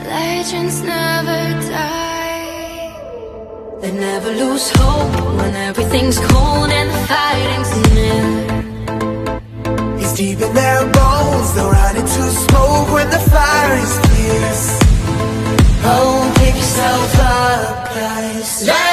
Legends never die. They never lose hope when everything's cold and the fighting's near. It's deep in their bones, they'll run into smoke when the fire is fierce. Oh, pick yourself up, guys.